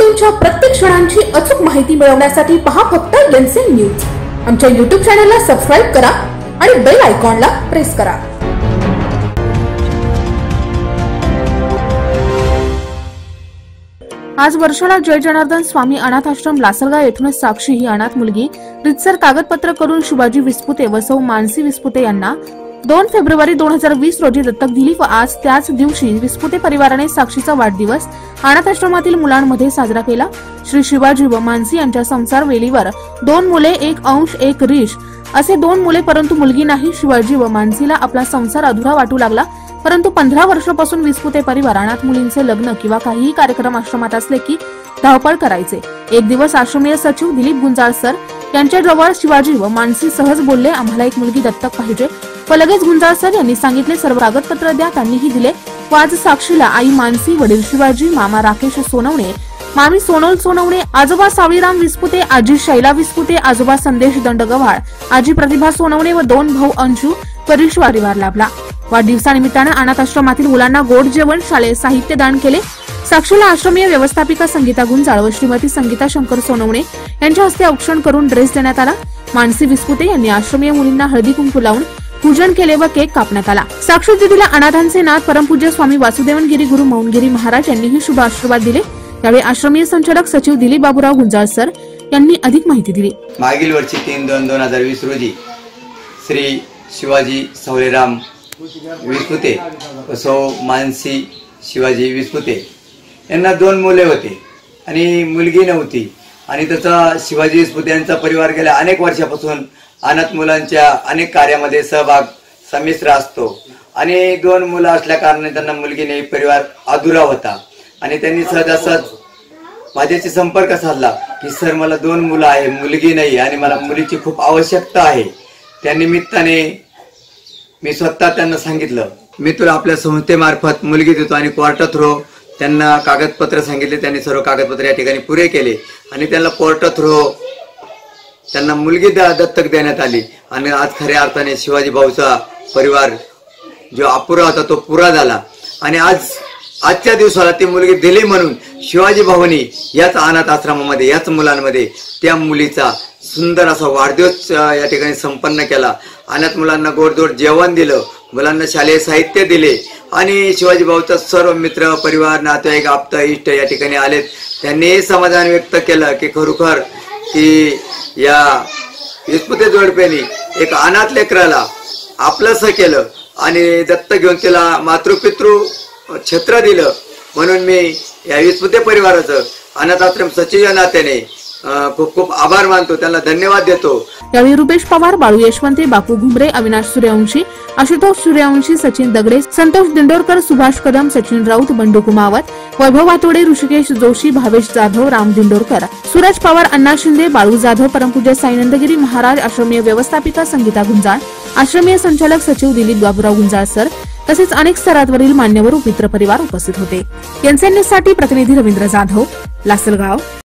मुलींच्या प्रत्येक क्षणांची अचूक माहिती मिळवण्यासाठी पहा फक्त एनसीएन न्यूज। आमच्या YouTube चॅनलला सबस्क्राइब करा आणि बेल आयकॉनला प्रेस करा। आज वर्षाला जय जनार्दन स्वामी अनाथ आश्रम लासलगाव येथूनच साक्षी ही अनाथ मुलगी रितसर कागदपत्र करून शिवाजी विस्पुते व सौ मानसी विस्पुते यांना 2 फेब्रुवारी 2020 रोजी दत्तक दिली व आज त्याच दिवशी विस्पुते परिवाराने साक्षीचा वाढदिवस अनाथ आश्रमातील मुलांमध्ये साजरा केला। श्री शिवाजी व मानसी यांच्या संसार वेलीवर 2 मुले, 1 अंश 1 रीश असे 2 मुले, परंतु मुलगी नाही। शिवाजी व मानसीला आपला संसार अधुरा वाटू लागला, परंतु 15 वर्षापासून विस्पुते परिवार अनाथ मुलींचे लग्न किंवा काहीही कार्यक्रम आश्रमात असले की धावपळ करायचे। एक दिवस आश्रमीय सचिव दिलीप गुंजाळ सर यांच्याजवळ शिवाजी व मानसी सहज बोलले, आम्हाला एक मुलगी दत्तक पाहिजे व लगेच गुंजाळ सर यांनी सांगितले सर्व कागदपत्र द्या। त्यांनीही दिले व आज साक्षीला आई मानसी, वडील शिवाजी, मामा राकेश सोनवणे, मामी सोनल सोनवणे, आजोबा सावळीराम विस्पुते, आजी शैला विस्पुते, आजोबा संदेश दंडगव्हाळ, आजी प्रतिभा सोनवणे व 2 भाऊ अंशू परीश परिवार लाभला। वाढदिवसानिमित्ताने अनाथ आश्रमातील मुलांना गोड जेवण, शालेय साहित्य दान केले। साक्षीला आश्रमीय व्यवस्थापिका संगीता गुंजाळ व श्रीमती संगीता शंकर सोनवणे यांच्या हस्ते औक्षण करून ड्रेस देण्यात आला। मानसी विस्पुते यांनी आश्रमीय मुलींना हळदी कुंकू लावून पूजन केले व केक कापण्यात आला। साक्षी दिदीला अनाथांचे नाथ परमपूज्य स्वामी वासुदेवन गिरी गुरु मौनगिरी महाराज यांनीही शुभ आशीर्वाद दिले। त्यावेळी आश्रमीय संचालक सचिव दिलीप बाबूराव गुंजाळ सर यांनी अधिक माहिती दिली। मागील वर्षी 3/2/2020 रोजी श्री शिवाजी सावळीराम विस्पुते व सौ मानसी शिवाजी विस्पुते यांना 2 मुले होते आणि मुलगी नव्हती आणि त्याचा शिवाजी विस्पुते यांचा परिवार गेल्या अनेक वर्षापासून अनाथ मुलांच्या अनेक कार्यामध्ये सहभाग संमिश्र असतो आणि 2 मुलं असल्या कारणाने त्यांना मुलगी नाही, परिवार अधुरा होता आणि त्यांनी सहजासहज माझ्याशी संपर्क साधला की सर मला 2 मुलं आहे, मुलगी नाही आणि मला मुलीची खूप आवश्यकता आहे। त्या निमित्ताने मी स्वतः त्यांना सांगितलं मी तुला आपल्या संस्थेमार्फत मुलगी देतो आणि कोर्टा थ्रू त्यांना कागदपत्र सांगितले। त्यांनी सर्व कागदपत्र या ठिकाणी पुरे केले आणि त्यांना कोर्टा थ्रू त्यांना मुलगी दत्तक देण्यात आली आणि आज खऱ्या अर्थाने शिवाजी भाऊचा परिवार जो अपुरा होता तो पुरा झाला आणि आजच्या दिवसाला ती मुलगी दिली म्हणून शिवाजी भाऊनी याच अनाथ आश्रमामध्ये याच मुलांमध्ये त्या मुलीचा सुंदर असा वाढदिवस या ठिकाणी संपन्न केला। अनाथ मुलांना गोडधोड जेवण दिलं, मुलांना शालेय साहित्य दिले आणि शिवाजी भाऊचा सर्व मित्र परिवार नातेवाईक आप्त इष्ट या ठिकाणी आलेत। त्यांनी समाधान व्यक्त केलं की खरोखर की या विस्पुते जोडप्यानी एक अनाथ लेकराला आपलंसं केलं आणि दत्तक घेऊन तिला मातृपितृ क्षेत्र दिलं, म्हणून मी या विस्पुते परिवाराचं अनाथ आश्रम सचिव या नात्याने खूप खूप आभार मानतो, त्यांना धन्यवाद देतो। यावेळी रुपेश पवार, बाळू यशवंते, बापू घुमरे, अविनाश सूर्यवंशी, आशुतोष सूर्यवंशी, सचिन दगडे, संतोष दिंडोरकर, सुभाष कदम, सचिन राऊत, बंडू कुमावत, वैभव वातोडे, ऋषिकेश जोशी, भावेश जाधव, राम दिंडोरकर, सूरज पवार, अण्णा शिंदे, बाळू जाधव, परमपूज्य साईनंदगिरी महाराज, आश्रमीय व्यवस्थापिका संगीता गुंजाळ, आश्रमीय संचालक सचिव दिलीप बाबूराव गुंजाळ सर तसेच अनेक स्तरावरील मान्यवर व मित्र परिवार उपस्थित होते। एनसीएन न्यूजसाठी प्रतिनिधी रवींद्र जाधव, लासलगाव।